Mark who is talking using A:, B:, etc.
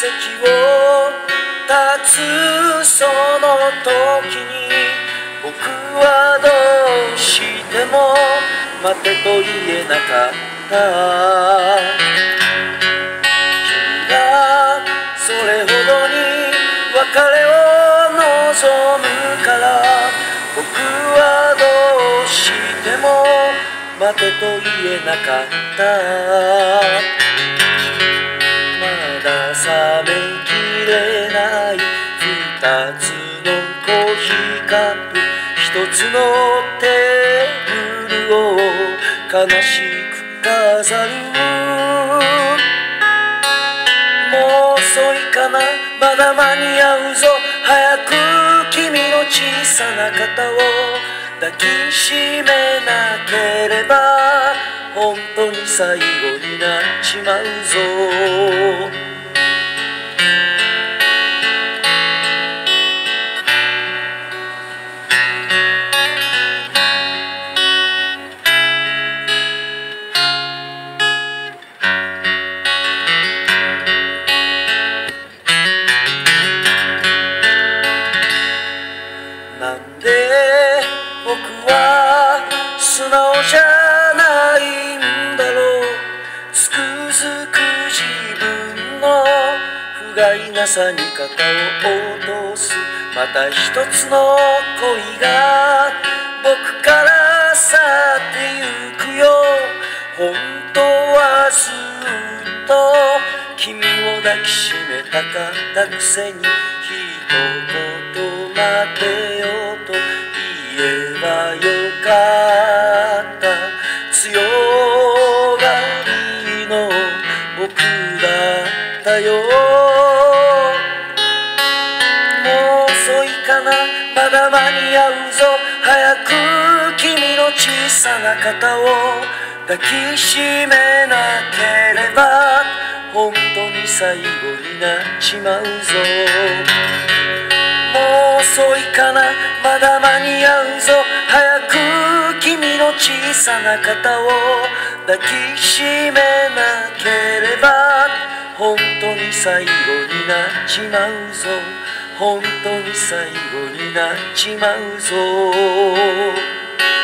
A: 席を立つその時に、僕はどうしても待てと言えなかった。君がそれほどに別れを望むから、僕はどうしても待てと言えなかった。まだ冷めきれない二つのコーヒーカップ、一つのテーブルを悲しく飾る。もう遅いかな、まだ間に合うぞ、早く君の小さな肩を抱きしめなければ本当に最後になっちまうぞ。なんで僕は素直じゃないんだろう。つくづく自分の不甲斐なさに肩を落とす。また一つの恋が僕から去ってゆくよ。本当はずっと君を抱きしめたかったくせに、一言待てよと言えばよかった。強がりの僕だったよ。もう遅いかな、まだ間に合うぞ、早く君の小さな肩を抱きしめなければ本当に最後になっちまうぞ。もう遅いかな、まだ間に合うぞ、早く君の小さな肩を抱きしめなければ本当に最後になっちまうぞ。本当に最後になっちまうぞ。